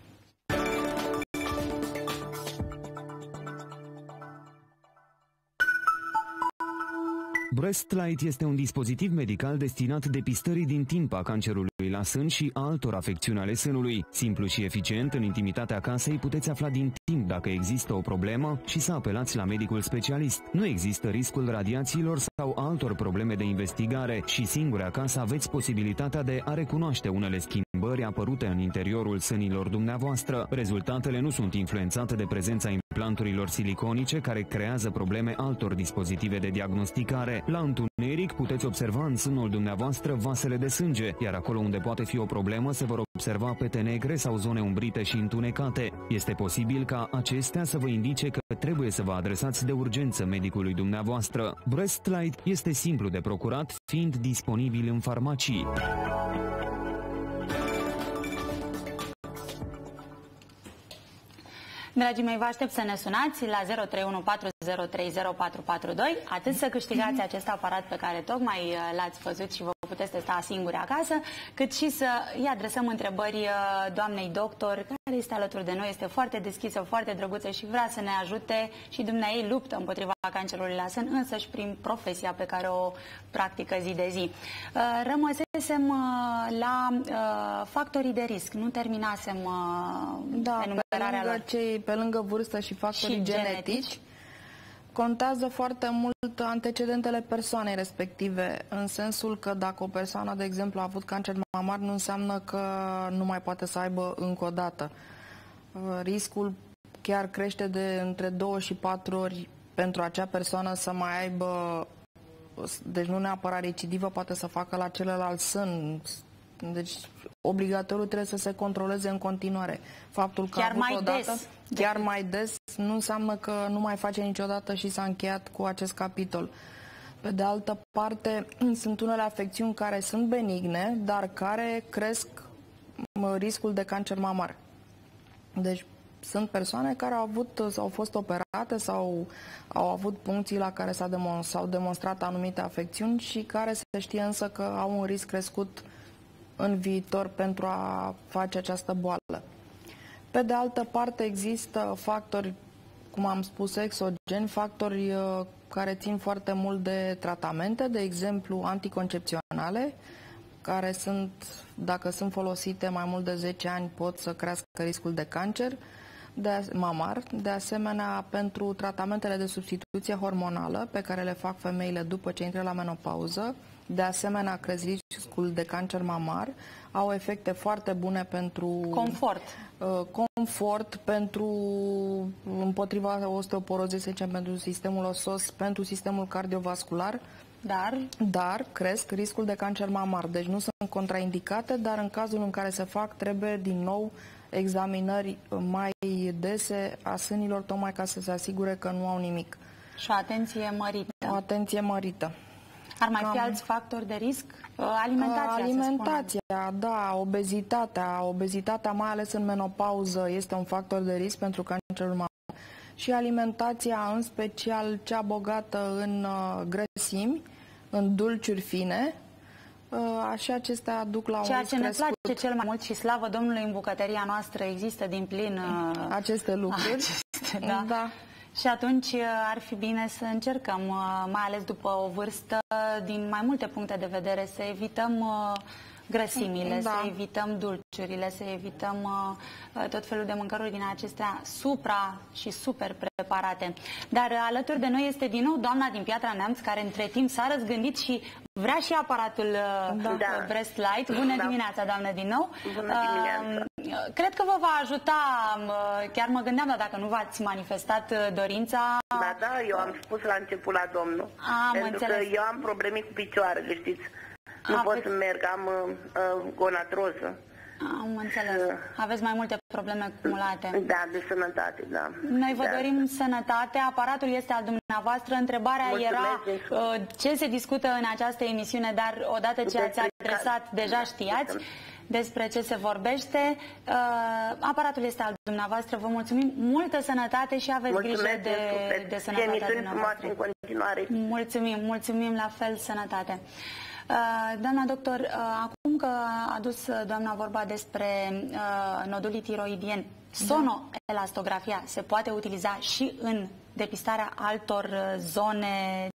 Breastlight este un dispozitiv medical destinat depistării din timp a cancerului la sân și a altor afecțiuni ale sânului. Simplu și eficient, în intimitatea casei puteți afla din timp dacă există o problemă și să apelați la medicul specialist. Nu există riscul radiațiilor sau altor probleme de investigare și singuri acasă aveți posibilitatea de a recunoaște unele schimbări apărute în interiorul sânilor dumneavoastră. Rezultatele nu sunt influențate de prezența implanturilor siliconice care creează probleme altor dispozitive de diagnosticare. La întuneric puteți observa în sânul dumneavoastră vasele de sânge, iar acolo unde poate fi o problemă se vor observa pete negre sau zone umbrite și întunecate. Este posibil ca acestea să vă indice că trebuie să vă adresați de urgență medicului dumneavoastră. Breastlight este simplu de procurat, fiind disponibil în farmacii. Dragii mei, vă aștept să ne sunați la 03140304442, atât să câștigați acest aparat pe care tocmai l-ați văzut și vă puteți testa singuri acasă, cât și să îi adresăm întrebări doamnei doctor, care este alături de noi, este foarte deschisă, foarte drăguță și vrea să ne ajute și dumneaei luptă împotriva cancerului la sân, însăși prin profesia pe care o practică zi de zi. Rămăsesem la factorii de risc, nu terminasem enumerarea lor. Pe lângă vârstă și factorii genetici, contează foarte mult antecedentele persoanei respective, în sensul că dacă o persoană, de exemplu, a avut cancer mamar, nu înseamnă că nu mai poate să aibă încă o dată. Riscul chiar crește de între 2 și 4 ori pentru acea persoană să mai aibă, deci nu neapărat recidivă, poate să facă la celălalt sân. Deci obligatoriu trebuie să se controleze în continuare. Faptul că chiar mai des. Chiar mai des nu înseamnă că nu mai face niciodată și s-a încheiat cu acest capitol. Pe de altă parte, sunt unele afecțiuni care sunt benigne, dar care cresc riscul de cancer mamar. Deci sunt persoane care au fost operate sau au avut puncții la care s-au demonstrat anumite afecțiuni și care se știe însă că au un risc crescut în viitor pentru a face această boală. Pe de altă parte, există factori, cum am spus, exogeni, factori care țin foarte mult de tratamente, de exemplu anticoncepționale, care sunt, dacă sunt folosite mai mult de 10 ani, pot să crească riscul de cancer mamar. De asemenea, pentru tratamentele de substituție hormonală pe care le fac femeile după ce intră la menopauză, de asemenea cresc riscul de cancer mamar, au efecte foarte bune pentru confort, pentru împotriva osteoporozei, să zicem, pentru sistemul osos, pentru sistemul cardiovascular, dar cresc riscul de cancer mamar. Deci nu sunt contraindicate, dar în cazul în care se fac, trebuie din nou examinări mai dese a sânilor, tocmai ca să se asigure că nu au nimic. Și o atenție mărită. O atenție mărită. Ar mai fi alți factori de risc? Alimentația, da, obezitatea, mai ales în menopauză, este un factor de risc pentru cancerul mamar. Și alimentația, în special cea bogată în grăsimi, în dulciuri fine, așa acestea duc la un ceea ce ne crescut. place cel mai mult și slavă Domnului, în bucătăria noastră există din plin aceste lucruri. Da. Și atunci ar fi bine să încercăm, mai ales după o vârstă, din mai multe puncte de vedere, să evităm grăsimile, să evităm dulciurile, să evităm tot felul de mâncăruri din acestea supra și super preparate. Dar alături de noi este din nou doamna din Piatra Neamț, care între timp s-a răzgândit și vrea și aparatul Breastlight. Bună dimineața, doamnă, din nou. Bună dimineața. cred că vă va ajuta, chiar mă gândeam, dar dacă nu v-ați manifestat dorința... Da, eu am spus la început la domnul, pentru că eu am probleme cu picioarele, știți, nu pot să merg, am gonatroză. Am înțeles. Aveți mai multe probleme acumulate. Da, de sănătate, da. Noi vă dorim sănătate, aparatul este al dumneavoastră. Întrebarea era ce se discută în această emisiune, dar odată ce ați adresat, deja știați despre ce se vorbește. Aparatul este al dumneavoastră. Vă mulțumim. Multă sănătate și aveți grijă de sănătatea dumneavoastră. În continuare. Mulțumim la fel, sănătate. Doamna doctor, acum că a adus doamna vorba despre nodulii tiroidieni, sonoelastografia se poate utiliza și în depistarea altor zone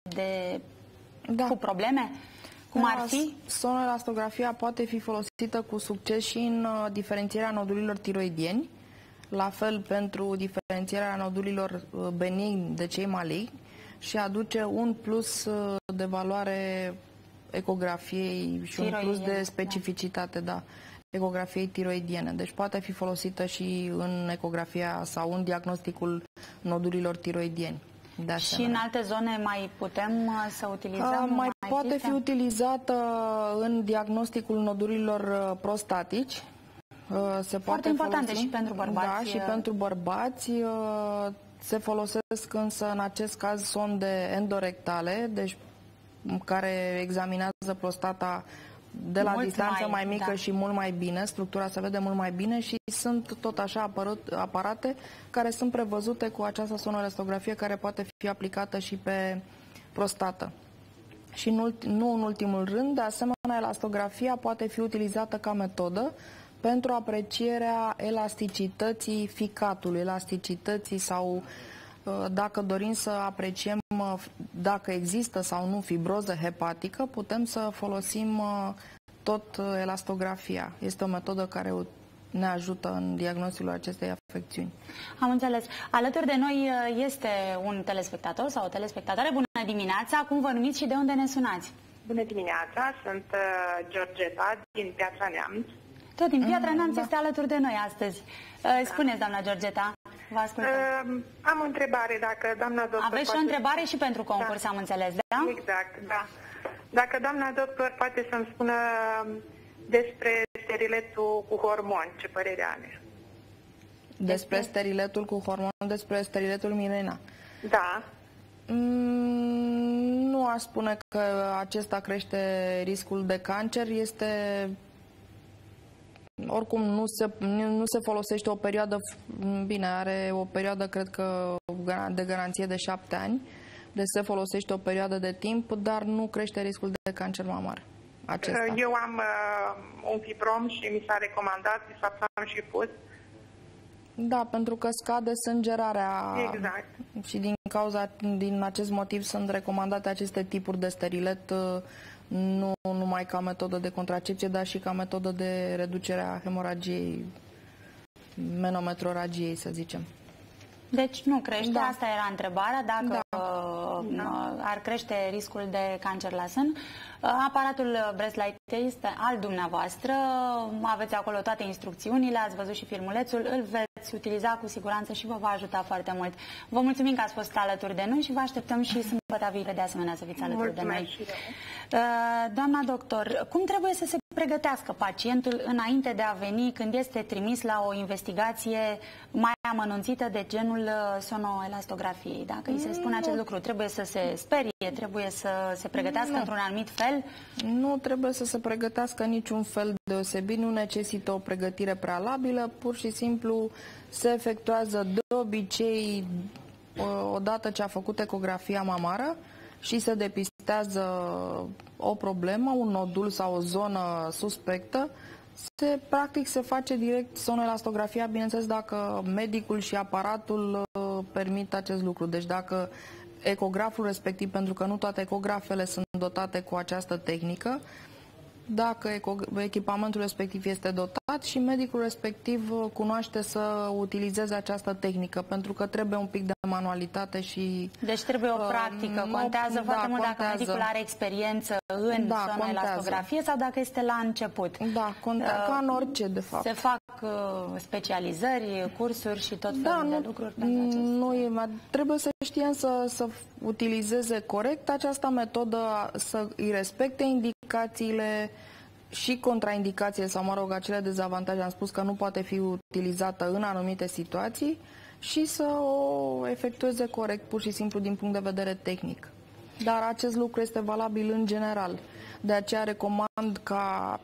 cu probleme? Cum ar fi? Sonoelastografia poate fi folosită cu succes și în diferențierea nodulilor tiroidieni, la fel pentru diferențierea nodulilor benigni de cei maligni și aduce un plus de valoare ecografiei și un plus de specificitate, ecografiei tiroidiene. Deci poate fi folosită și în ecografia sau în diagnosticul nodulilor tiroidieni. Și în alte zone mai putem să utilizăm? Mai poate fi utilizată în diagnosticul nodulilor prostatici. Foarte importante și pentru bărbați. Da, și pentru bărbați. Se folosesc însă în acest caz sonde endorectale, deci care examinează prostata de la distanță mai mică și mult mai bine, structura se vede mult mai bine și sunt tot așa aparate care sunt prevăzute cu această sonoelastografie care poate fi aplicată și pe prostată. Și nu în ultimul rând, de asemenea, elastografia poate fi utilizată ca metodă pentru aprecierea elasticității ficatului, elasticității sau dacă dorim să apreciem dacă există sau nu fibroză hepatică, putem să folosim tot elastografia. Este o metodă care ne ajută în diagnosticul acestei afecțiuni. Am înțeles. Alături de noi este un telespectator sau o telespectatoare. Bună dimineața! Cum vă numiți și de unde ne sunați? Bună dimineața! Sunt Georgeta din Piatra Neamț. Tot din Piatra Neamț este alături de noi astăzi. Spuneți, doamna Georgeta. Vă ascultăm. Am o întrebare, dacă doamna doctor... Aveți și o întrebare și pentru concurs, am înțeles, da? Exact, da. Dacă doamna doctor poate să-mi spună despre steriletul cu hormon, ce părere are? Despre steriletul cu hormon, despre steriletul Mirena. Da. Nu aș spune că acesta crește riscul de cancer, este... Oricum nu se folosește o perioadă, bine, are o perioadă, cred că, de garanție de 7 ani, deci se folosește o perioadă de timp, dar nu crește riscul de cancer mamar. Acesta. Eu am un fibrom și mi s-a recomandat, de fapt am și pus. Da, pentru că scade sângerarea. Exact. Și din acest motiv sunt recomandate aceste tipuri de sterilet, nu numai ca metodă de contracepție, dar și ca metodă de reducere a hemoragiei, menometroragiei, să zicem. Deci nu crește, asta era întrebarea, dacă ar crește riscul de cancer la sân. Aparatul Breastlight este al dumneavoastră, aveți acolo toate instrucțiunile, ați văzut și filmulețul, îl veți utiliza cu siguranță și vă va ajuta foarte mult. Vă mulțumim că ați fost alături de noi și vă așteptăm și sâmbătă viitoare de asemenea să fiți alături de noi. Doamna doctor, cum trebuie să se pregătească pacientul înainte de a veni când este trimis la o investigație mai amănunțită de genul sonoelastografiei? Dacă îi se spune acest lucru, trebuie să se sperie, trebuie să se pregătească într-un anumit fel? Nu trebuie să se pregătească niciun fel deosebit, nu necesită o pregătire prealabilă, pur și simplu se efectuează de obicei odată ce a făcut ecografia mamară și se depistează o problemă, un nodul sau o zonă suspectă, practic se face direct sonoelastografia, bineînțeles dacă medicul și aparatul permit acest lucru. Deci dacă ecograful respectiv, pentru că nu toate ecografele sunt dotate cu această tehnică, dacă echipamentul respectiv este dotat și medicul respectiv cunoaște să utilizeze această tehnică, pentru că trebuie un pic de manualitate și... Deci trebuie o practică, contează foarte mult dacă medicul are experiență în sonoelastografie sau dacă este la început. Da, contează, ca în orice, de fapt. Se fac specializări, cursuri și tot felul de lucruri pentru acest... Trebuie să știe să utilizeze corect această metodă, să îi respecte indicațiile și contraindicațiile sau, mă rog, acele dezavantaje. Am spus că nu poate fi utilizată în anumite situații și să o efectueze corect, pur și simplu, din punct de vedere tehnic. Dar acest lucru este valabil în general. De aceea recomand ca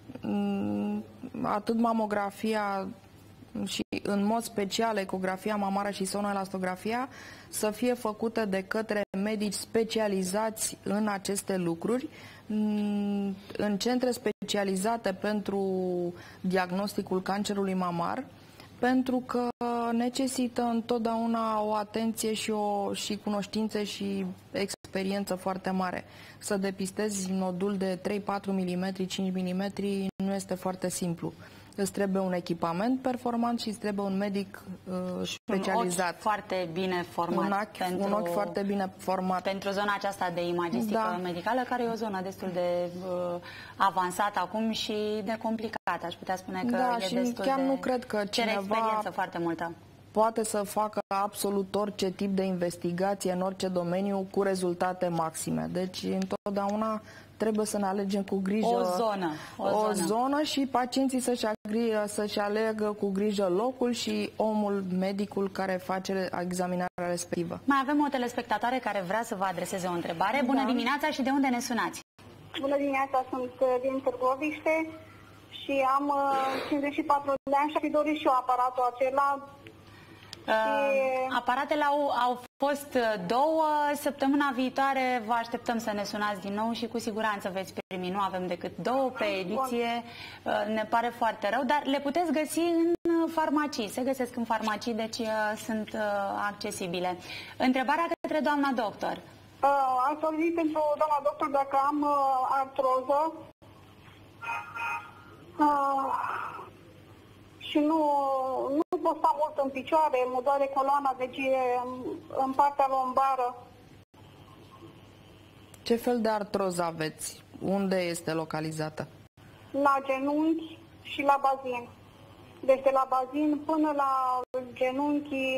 atât mamografia și în mod special ecografia mamară și sonoelastografia să fie făcute de către medici specializați în aceste lucruri, în centre specializate pentru diagnosticul cancerului mamar, pentru că necesită întotdeauna o atenție și cunoștințe și experiență foarte mare. Să depistezi nodul de 3-4 mm, 5 mm nu este foarte simplu. Îți trebuie un echipament performant și îți trebuie un medic specializat. Un ochi foarte bine format. Un ochi foarte bine format. Pentru zona aceasta de imagistică medicală, care e o zonă destul de avansată acum și de complicată. Aș putea spune că e și destul chiar de... nu cred că cere experiență foarte multă. Poate să facă absolut orice tip de investigație în orice domeniu cu rezultate maxime. Deci, întotdeauna trebuie să ne alegem cu grijă o zonă și pacienții să-și aleagă cu grijă locul și omul, medicul care face examinarea respectivă. Mai avem o telespectatoare care vrea să vă adreseze o întrebare. Bună dimineața și de unde ne sunați? Bună dimineața, sunt din Târgoviște și am 54 de ani și aș fi dorit și eu aparatul acela. Aparatele au fost două. Săptămâna viitoare vă așteptăm să ne sunați din nou și cu siguranță veți primi. Nu avem decât două pe ediție. Ne pare foarte rău, dar le puteți găsi în farmacii. Se găsesc în farmacii, deci sunt accesibile. Întrebarea către doamna doctor. Aș vorbi pentru doamna doctor dacă am artroză și nu pot sta mult în picioare, mă doare coloana, deci în partea lombară. Ce fel de artroză aveți? Unde este localizată? La genunchi și la bazin. Deci de la bazin până la genunchi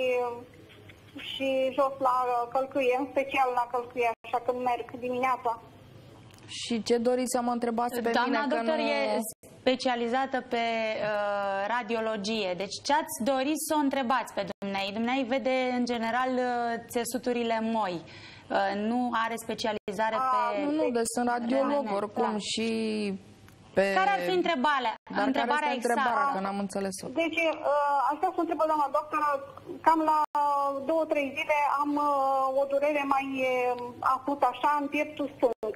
și jos la călcâie, în special la călcâie, așa când merg dimineața. Și ce doriți să mă întrebați pe doamna mine? Doamna doctor e specializată pe radiologie. Deci ce ați dori să o întrebați pe dumneai? Dumneai vede în general țesuturile moi. Nu are specializare pe... Nu, deci sunt radiolog oricum și pe... Care ar fi întrebarea? Dar întrebarea care este întrebarea, că n-am înțeles-o. Deci, aș vrea să întreb doamna doctoră, cam la 2-3 zile am o durere mai acută, așa, în pieptul stâng.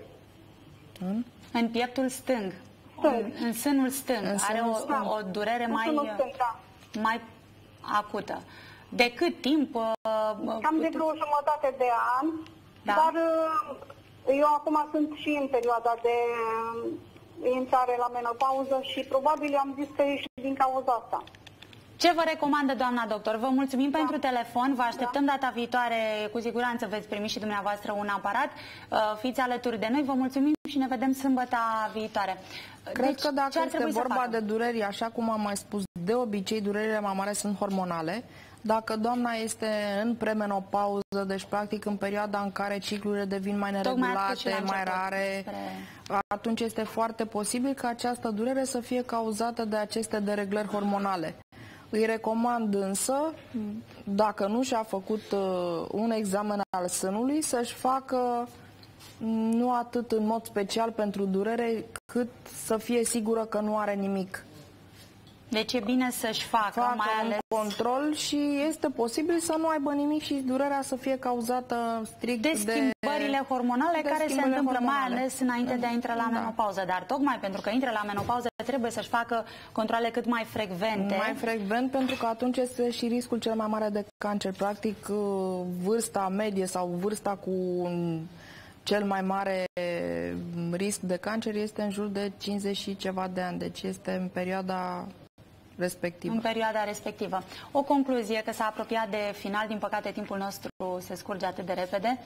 În pieptul stâng. În sânul stâng. Are o durere mai acută. De cât timp? Cam de vreo jumătate de an, dar eu acum sunt și în perioada de intrare la menopauză și probabil am zis că e și din cauza asta. Ce vă recomandă doamna doctor? Vă mulțumim pentru telefon, vă așteptăm data viitoare, cu siguranță veți primi și dumneavoastră un aparat. Fiți alături de noi, vă mulțumim și ne vedem sâmbăta viitoare. Cred că dacă este vorba de dureri, așa cum am mai spus, de obicei durerile mamare sunt hormonale. Dacă doamna este în premenopauză, deci practic în perioada în care ciclurile devin mai neregulate, mai rare, atunci este foarte posibil ca această durere să fie cauzată de aceste dereglări hormonale. Îi recomand însă, dacă nu și-a făcut un examen al sânului, să-și facă nu atât în mod special pentru durere, cât să fie sigură că nu are nimic. Deci e bine să-și facă mai ales un control și este posibil să nu aibă nimic și durerea să fie cauzată strict de schimbările hormonale care se întâmplă mai ales înainte de a intra la menopauză. Dar tocmai pentru că intră la menopauză trebuie să-și facă controle cât mai frecvente. Mai frecvent, pentru că atunci este și riscul cel mai mare de cancer. Practic, vârsta medie sau vârsta cu cel mai mare risc de cancer este în jur de 50 și ceva de ani, deci este în perioada respectivă. În perioada respectivă. O concluzie, că s-a apropiat de final, din păcate timpul nostru se scurge atât de repede.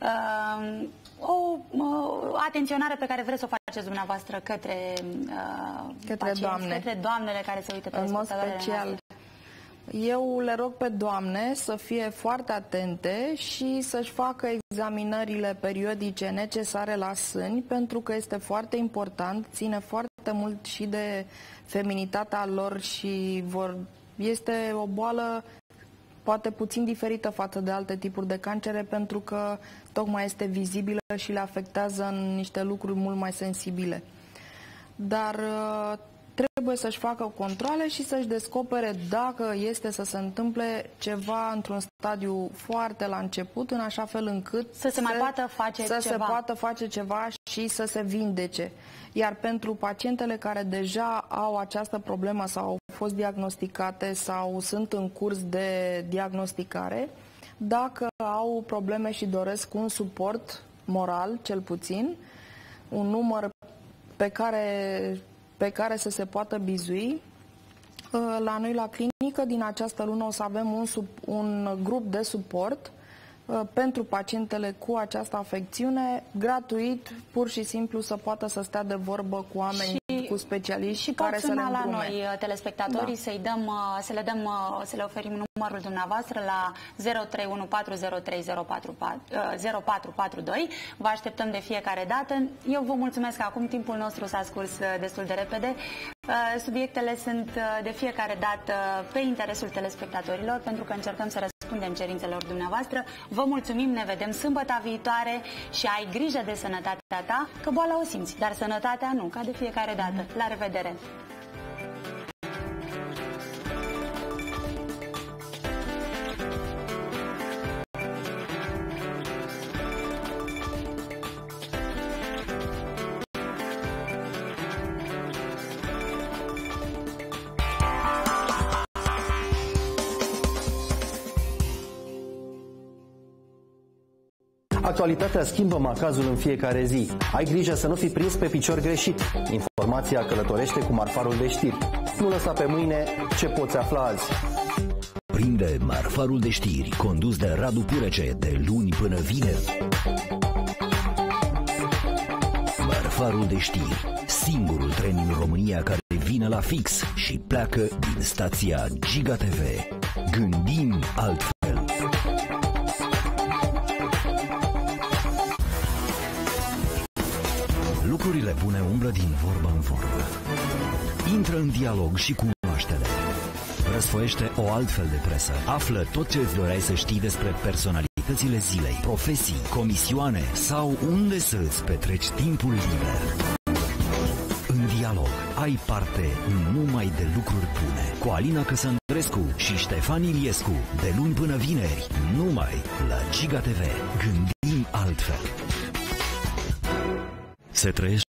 O atenționare pe care vreți să o faceți dumneavoastră către doamne, către doamnele care se uită pe telespectatoarele noastre. Eu le rog pe doamne să fie foarte atente și să-și facă examinările periodice necesare la sâni, pentru că este foarte important, ține foarte mult și de feminitatea lor și este o boală poate puțin diferită față de alte tipuri de cancere, pentru că tocmai este vizibilă și le afectează în niște lucruri mult mai sensibile. Dar trebuie să-și facă controale și să-și descopere dacă este să se întâmple ceva într-un stadiu foarte la început, în așa fel încât să se poată face ceva și să se vindece. Iar pentru pacientele care deja au această problemă sau au fost diagnosticate sau sunt în curs de diagnosticare, dacă au probleme și doresc un suport moral, cel puțin, un număr pe care să se poată bizui, la noi la clinică din această lună o să avem un grup de suport pentru pacientele cu această afecțiune, gratuit, pur și simplu să poată să stea de vorbă cu oameni, cu specialiști și care să le îndrume. la noi, telespectatorii, să le oferim numărul dumneavoastră la 0314030442. Vă așteptăm de fiecare dată. Eu vă mulțumesc că acum timpul nostru s-a scurs destul de repede. Subiectele sunt de fiecare dată pe interesul telespectatorilor, pentru că încercăm să răspundem cerințelor dumneavoastră. Vă mulțumim, ne vedem sâmbăta viitoare și ai grijă de sănătatea ta, că boala o simți, dar sănătatea nu, ca de fiecare dată. La revedere! Actualitatea schimbă macazul în fiecare zi. Ai grijă să nu fii prins pe picior greșit. Informația călătorește cu marfarul de știri. Nu lăsa pe mâine ce poți afla azi. Prinde marfarul de știri, condus de Radu Purece, de luni până vineri. Marfarul de știri, singurul tren din România care vine la fix și pleacă din stația Giga TV. Gândim altfel. Lucrurile bune umblă din vorbă în vorbă. Intră în dialog și cunoaște-le. Răsfoiește o altfel de presă. Află tot ce îți doreai să știi despre personalitățile zilei, profesii, comisioane sau unde să îți petreci timpul liber. În dialog ai parte numai de lucruri bune. Cu Alina Căsăndrescu și Ștefan Iliescu, de luni până vineri, numai la Giga TV. Gândim altfel. Se trăiește